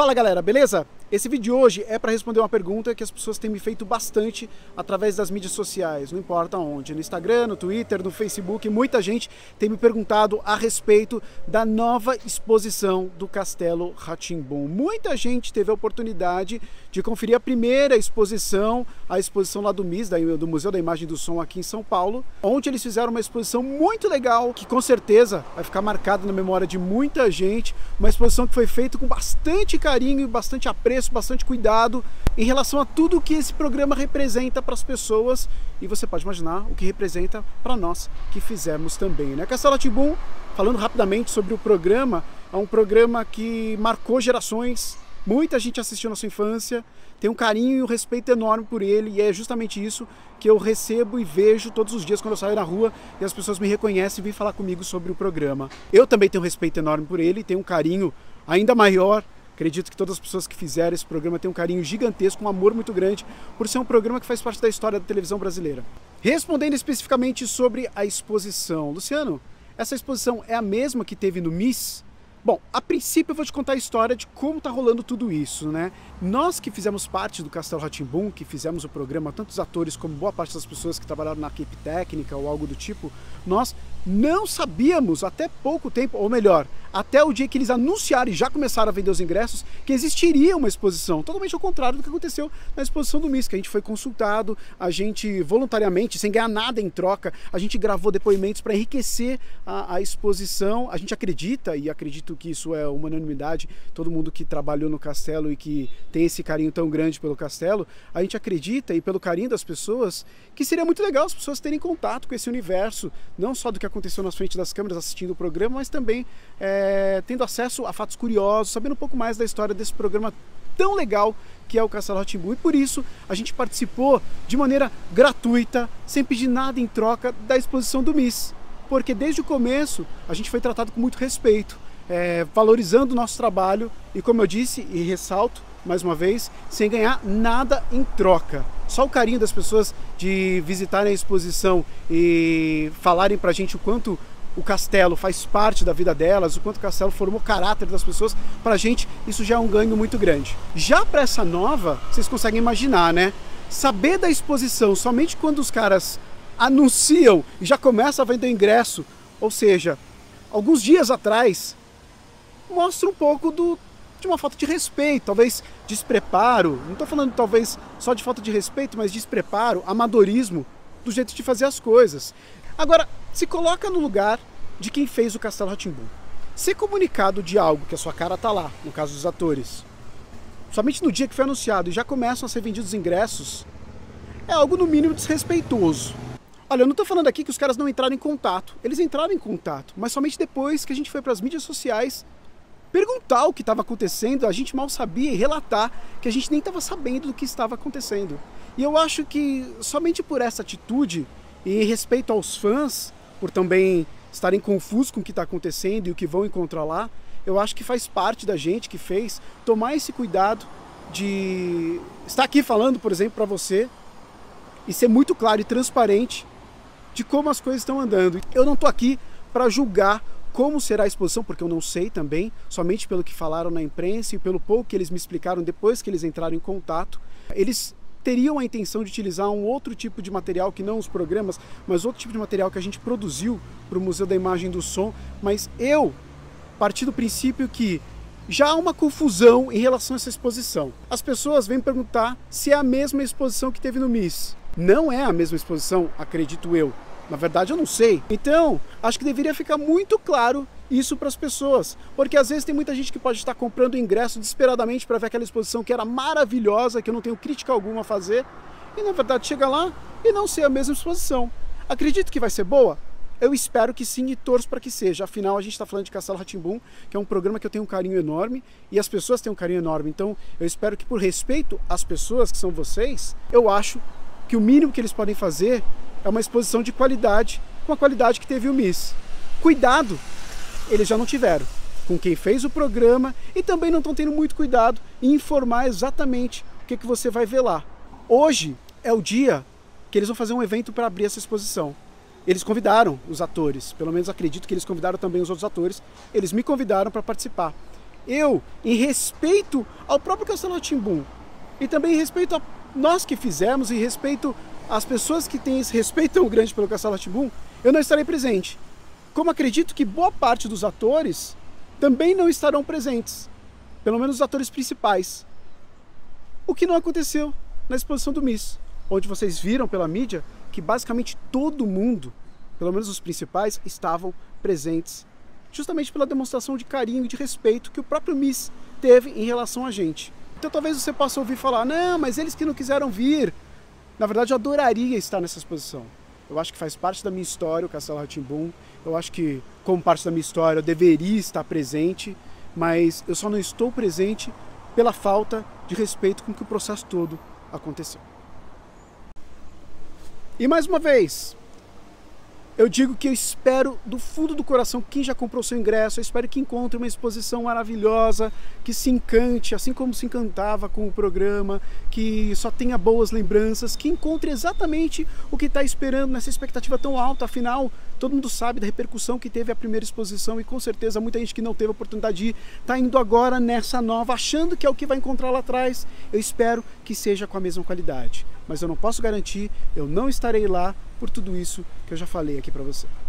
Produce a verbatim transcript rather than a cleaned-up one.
Fala galera, beleza? Esse vídeo de hoje é para responder uma pergunta que as pessoas têm me feito bastante através das mídias sociais, não importa onde, no Instagram, no Twitter, no Facebook, muita gente tem me perguntado a respeito da nova exposição do Castelo Rá-Tim-Bum. Muita gente teve a oportunidade de conferir a primeira exposição, a exposição lá do M I S, do Museu da Imagem e do Som aqui em São Paulo, onde eles fizeram uma exposição muito legal, que com certeza vai ficar marcada na memória de muita gente, uma exposição que foi feita com bastante carinho e bastante apreço, bastante cuidado em relação a tudo que esse programa representa para as pessoas, e você pode imaginar o que representa para nós que fizemos também, né? Castelo Rá-Tim-Bum, falando rapidamente sobre o programa, é um programa que marcou gerações, muita gente assistiu na sua infância, tem um carinho e um respeito enorme por ele, e é justamente isso que eu recebo e vejo todos os dias quando eu saio na rua e as pessoas me reconhecem e vêm falar comigo sobre o programa. Eu também tenho um respeito enorme por ele, tenho um carinho ainda maior. Acredito que todas as pessoas que fizeram esse programa têm um carinho gigantesco, um amor muito grande, por ser um programa que faz parte da história da televisão brasileira. Respondendo especificamente sobre a exposição. Luciano, essa exposição é a mesma que teve no M I S? Bom, a princípio eu vou te contar a história de como está rolando tudo isso, né? Nós que fizemos parte do Castelo Rá-Tim-Bum, que fizemos o programa, tanto os atores como boa parte das pessoas que trabalharam na equipe técnica ou algo do tipo, nós não sabíamos até pouco tempo, ou melhor, até o dia que eles anunciaram e já começaram a vender os ingressos, que existiria uma exposição, totalmente ao contrário do que aconteceu na exposição do M I S, que a gente foi consultado, a gente voluntariamente, sem ganhar nada em troca, a gente gravou depoimentos para enriquecer a, a exposição. A gente acredita, e acredito que isso é uma unanimidade, todo mundo que trabalhou no Castelo e que tem esse carinho tão grande pelo Castelo, a gente acredita, e pelo carinho das pessoas, que seria muito legal as pessoas terem contato com esse universo, não só do que aconteceu na frente das câmeras assistindo o programa, mas também é, tendo acesso a fatos curiosos, sabendo um pouco mais da história desse programa tão legal que é o Castelo Rá-Tim-Bum. E por isso a gente participou de maneira gratuita, sem pedir nada em troca da exposição do M I S, porque desde o começo a gente foi tratado com muito respeito, é, valorizando o nosso trabalho e, como eu disse e ressalto mais uma vez, sem ganhar nada em troca. Só o carinho das pessoas de visitarem a exposição e falarem pra gente o quanto o Castelo faz parte da vida delas, o quanto o Castelo formou o caráter das pessoas, pra gente isso já é um ganho muito grande. Já para essa nova, vocês conseguem imaginar, né? Saber da exposição somente quando os caras anunciam e já começam a vender ingresso, ou seja, alguns dias atrás, mostra um pouco do de uma falta de respeito, talvez despreparo, não estou falando talvez só de falta de respeito, mas despreparo, amadorismo do jeito de fazer as coisas. Agora, se coloca no lugar de quem fez o Castelo Rá-Tim-Bum. Ser comunicado de algo que a sua cara está lá, no caso dos atores, somente no dia que foi anunciado e já começam a ser vendidos ingressos, é algo no mínimo desrespeitoso. Olha, eu não estou falando aqui que os caras não entraram em contato, eles entraram em contato, mas somente depois que a gente foi para as mídias sociais perguntar o que estava acontecendo, a gente mal sabia, e relatar que a gente nem estava sabendo do que estava acontecendo. E eu acho que somente por essa atitude, e em respeito aos fãs, por também estarem confusos com o que está acontecendo e o que vão encontrar lá, eu acho que faz parte da gente que fez tomar esse cuidado de estar aqui falando, por exemplo, para você, e ser muito claro e transparente de como as coisas estão andando. Eu não estou aqui para julgar como será a exposição, porque eu não sei também, somente pelo que falaram na imprensa e pelo pouco que eles me explicaram depois que eles entraram em contato. Eles teriam a intenção de utilizar um outro tipo de material, que não os programas, mas outro tipo de material que a gente produziu para o Museu da Imagem e do Som, mas eu parti do princípio que já há uma confusão em relação a essa exposição. As pessoas vêm perguntar se é a mesma exposição que teve no M I S. Não é a mesma exposição, acredito eu. Na verdade eu não sei. Então, acho que deveria ficar muito claro isso para as pessoas, porque às vezes tem muita gente que pode estar comprando ingresso desesperadamente para ver aquela exposição que era maravilhosa, que eu não tenho crítica alguma a fazer, e na verdade chega lá e não ser a mesma exposição. Acredito que vai ser boa? Eu espero que sim e torço para que seja. Afinal, a gente está falando de Castelo Rá-Tim-Bum, que é um programa que eu tenho um carinho enorme, e as pessoas têm um carinho enorme. Então, eu espero que, por respeito às pessoas que são vocês, eu acho que o mínimo que eles podem fazer é uma exposição de qualidade, com a qualidade que teve o M I S. Cuidado, eles já não tiveram com quem fez o programa, e também não estão tendo muito cuidado em informar exatamente o que, que você vai ver lá. Hoje é o dia que eles vão fazer um evento para abrir essa exposição. Eles convidaram os atores, pelo menos acredito que eles convidaram também os outros atores, eles me convidaram para participar. eu, em respeito ao próprio Castelo Rá-Tim-Bum, e também em respeito a nós que fizemos, e respeito às pessoas que têm esse respeito tão grande pelo Castelo Rá-Tim-Bum, eu não estarei presente. Como acredito que boa parte dos atores também não estarão presentes, pelo menos os atores principais. O que não aconteceu na exposição do Miss, onde vocês viram pela mídia que basicamente todo mundo, pelo menos os principais, estavam presentes, justamente pela demonstração de carinho e de respeito que o próprio Miss teve em relação a gente. Então talvez você possa ouvir falar, não, mas eles que não quiseram vir. Na verdade, eu adoraria estar nessa exposição. Eu acho que faz parte da minha história o Castelo Rá-Tim-Bum. Eu acho que, como parte da minha história, eu deveria estar presente, mas eu só não estou presente pela falta de respeito com que o processo todo aconteceu. E mais uma vez, eu digo que eu espero do fundo do coração, quem já comprou seu ingresso, eu espero que encontre uma exposição maravilhosa, que se encante, assim como se encantava com o programa, que só tenha boas lembranças, que encontre exatamente o que está esperando nessa expectativa tão alta. Afinal, todo mundo sabe da repercussão que teve a primeira exposição e com certeza muita gente que não teve a oportunidade de ir está indo agora nessa nova, achando que é o que vai encontrar lá atrás. Eu espero que seja com a mesma qualidade, mas eu não posso garantir, eu não estarei lá por tudo isso que eu já falei aqui para você.